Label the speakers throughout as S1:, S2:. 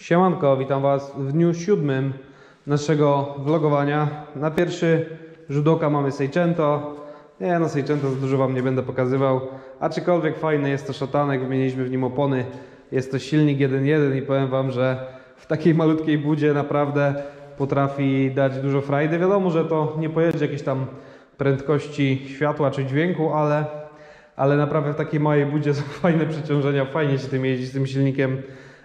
S1: Siemanko, witam Was w dniu 7 naszego vlogowania. Na pierwszy rzut oka mamy Seicento. Nie no, Seicento za dużo Wam nie będę pokazywał. Aczkolwiek fajny jest to szatanek, wymieniliśmy w nim opony. Jest to silnik 1.1 i powiem Wam, że w takiej malutkiej budzie naprawdę potrafi dać dużo frajdy. Wiadomo, że to nie pojedzie jakieś tam prędkości światła czy dźwięku, ale naprawdę w takiej małej budzie są fajne przeciążenia, fajnie się tym jeździ z tym silnikiem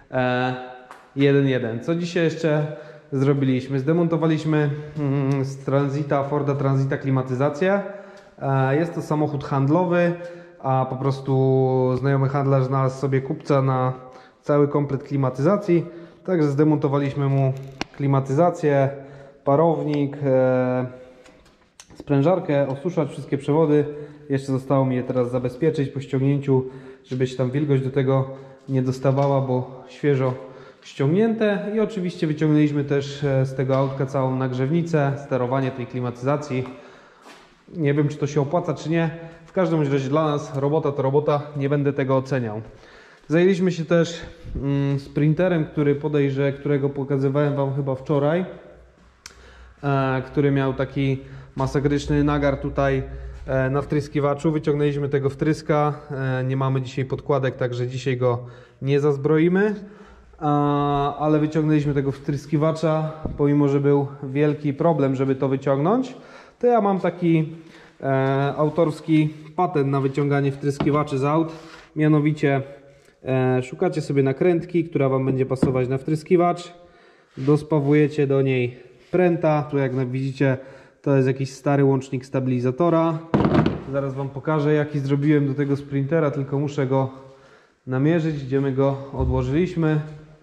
S1: 1.1. Co dzisiaj jeszcze zrobiliśmy? Zdemontowaliśmy z Transita, Forda Transita klimatyzację. Jest to samochód handlowy, a po prostu znajomy handlarz znalazł sobie kupca na cały komplet klimatyzacji. Także zdemontowaliśmy mu klimatyzację, parownik, sprężarkę, osuszacz, wszystkie przewody. Jeszcze zostało mi je teraz zabezpieczyć po ściągnięciu, żeby się tam wilgoć do tego nie dostawała, bo świeżo ściągnięte. I oczywiście wyciągnęliśmy też z tego autka całą nagrzewnicę, sterowanie tej klimatyzacji. Nie wiem, czy to się opłaca, czy nie. W każdym razie dla nas robota to robota, nie będę tego oceniał. Zajęliśmy się też sprinterem, którego pokazywałem Wam chyba wczoraj, który miał taki masakryczny nagar tutaj na wtryskiwaczu. Wyciągnęliśmy tego wtryska, nie mamy dzisiaj podkładek, także dzisiaj go nie zazbroimy, ale wyciągnęliśmy tego wtryskiwacza, pomimo że był wielki problem, żeby to wyciągnąć. To ja mam taki autorski patent na wyciąganie wtryskiwaczy z aut. Mianowicie szukacie sobie nakrętki, która Wam będzie pasować na wtryskiwacz. Dospawujecie do niej pręta. Tu jak widzicie, to jest jakiś stary łącznik stabilizatora. Zaraz Wam pokażę, jaki zrobiłem do tego sprintera, tylko muszę go namierzyć, gdzie my go odłożyliśmy.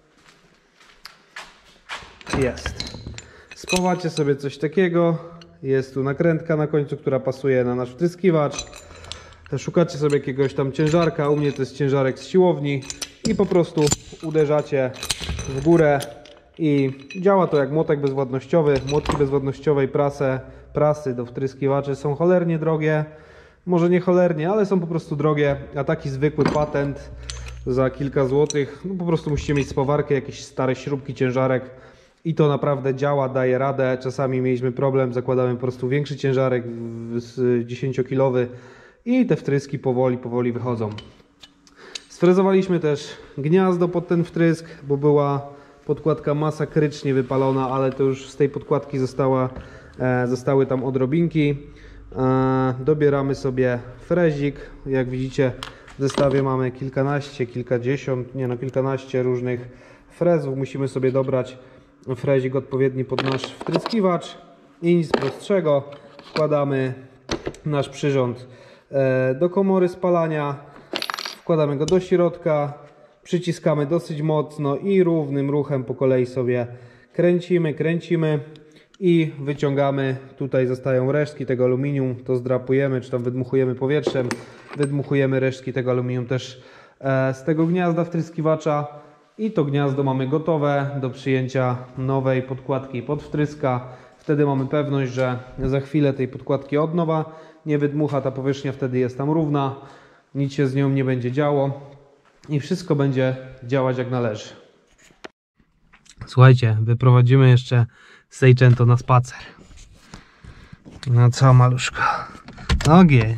S1: Jest. Spawacie sobie coś takiego. Jest tu nakrętka na końcu, która pasuje na nasz wtryskiwacz. Szukacie sobie jakiegoś tam ciężarka, u mnie to jest ciężarek z siłowni i po prostu uderzacie w górę i działa to jak młotek bezwładnościowy. Młotki bezwładnościowej prasy do wtryskiwaczy są cholernie drogie. Może nie cholernie, ale są po prostu drogie, a taki zwykły patent za kilka złotych, no po prostu musicie mieć spawarkę, jakieś stare śrubki, ciężarek i to naprawdę działa, daje radę. Czasami mieliśmy problem, zakładałem po prostu większy ciężarek, 10-kilowy i te wtryski powoli wychodzą. Sfrezowaliśmy też gniazdo pod ten wtrysk, bo była podkładka masakrycznie wypalona, ale to już z tej podkładki zostały tam odrobinki. Dobieramy sobie frezik. Jak widzicie, w zestawie mamy kilkanaście różnych frezów. Musimy sobie dobrać frezik odpowiedni pod nasz wtryskiwacz i nic prostszego. Wkładamy nasz przyrząd do komory spalania, wkładamy go do środka, przyciskamy dosyć mocno i równym ruchem po kolei sobie kręcimy i wyciągamy. Tutaj zostają resztki tego aluminium, to zdrapujemy, czy tam wydmuchujemy powietrzem, wydmuchujemy resztki tego aluminium też z tego gniazda wtryskiwacza i to gniazdo mamy gotowe do przyjęcia nowej podkładki pod wtryska. Wtedy mamy pewność, że za chwilę tej podkładki od nowa nie wydmucha, ta powierzchnia wtedy jest tam równa, nic się z nią nie będzie działo i wszystko będzie działać jak należy. Słuchajcie, wyprowadzimy jeszcze Seicento na spacer. No co, maluszko? Ogień.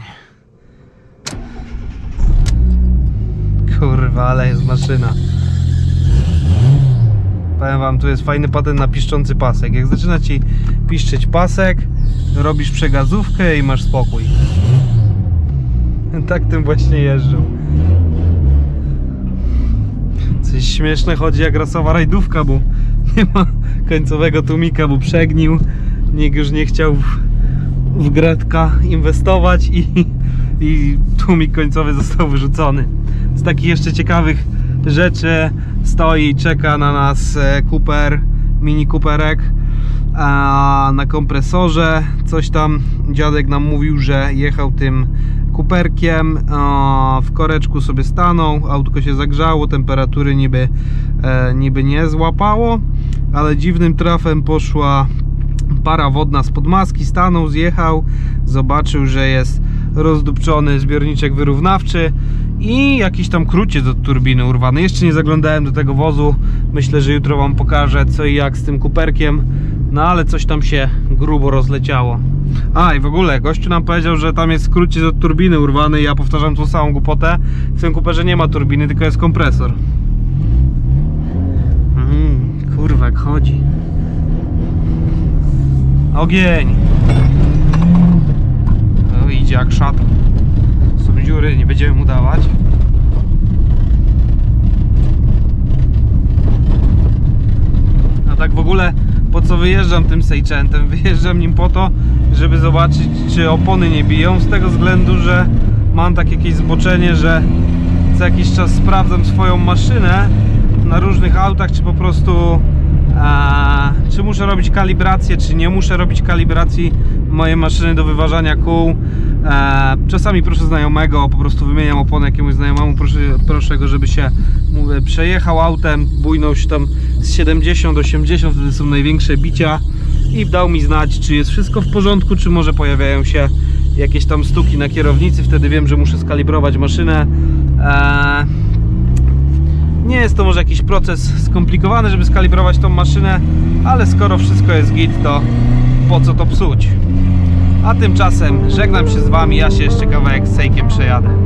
S1: Kurwa, ale jest maszyna. Powiem Wam, tu jest fajny patent na piszczący pasek. Jak zaczyna Ci piszczeć pasek, robisz przegazówkę i masz spokój. Tak tym właśnie jeżdżą. Coś śmieszne chodzi jak rasowa rajdówka, bo nie ma końcowego tłumika, bo przegnił. Nikt już nie chciał w Gretka inwestować i tłumik końcowy został wyrzucony. Z takich jeszcze ciekawych rzeczy stoi i czeka na nas Cooper, Mini Cooperek na kompresorze. Coś tam dziadek nam mówił, że jechał tym Cooperkiem, w koreczku sobie stanął, autko się zagrzało, temperatury niby nie złapało, ale dziwnym trafem poszła para wodna spod maski, stanął, zjechał, zobaczył, że jest rozdupczony zbiorniczek wyrównawczy i jakiś tam kruciec od turbiny urwany. Jeszcze nie zaglądałem do tego wozu. Myślę, że jutro wam pokażę co i jak z tym kuperkiem. No ale coś tam się grubo rozleciało. A i w ogóle gościu nam powiedział, że tam jest kruciec od turbiny urwany i ja powtarzam tą samą głupotę. W tym kuperze nie ma turbiny, tylko jest kompresor. Kurwa, jak chodzi. Ogień. No idzie jak szatan. Są dziury, nie będziemy mu dawać. A tak w ogóle po co wyjeżdżam tym Seichentem? Wyjeżdżam nim po to, żeby zobaczyć, czy opony nie biją, z tego względu, że mam tak jakieś zboczenie, że co jakiś czas sprawdzam swoją maszynę na różnych autach, czy po prostu czy muszę robić kalibrację, czy nie muszę robić kalibracji mojej maszyny do wyważania kół. Czasami proszę znajomego, po prostu wymieniam opony jakiemuś znajomemu, proszę go, żeby się przejechał autem, bujnął się tam z 70-80, wtedy są największe bicia, i dał mi znać, czy jest wszystko w porządku, czy może pojawiają się jakieś tam stuki na kierownicy, wtedy wiem, że muszę skalibrować maszynę. Nie jest to może jakiś proces skomplikowany, żeby skalibrować tą maszynę, ale skoro wszystko jest git, to po co to psuć? A tymczasem żegnam się z wami, ja się jeszcze kawałek z Sejkiem przejadę.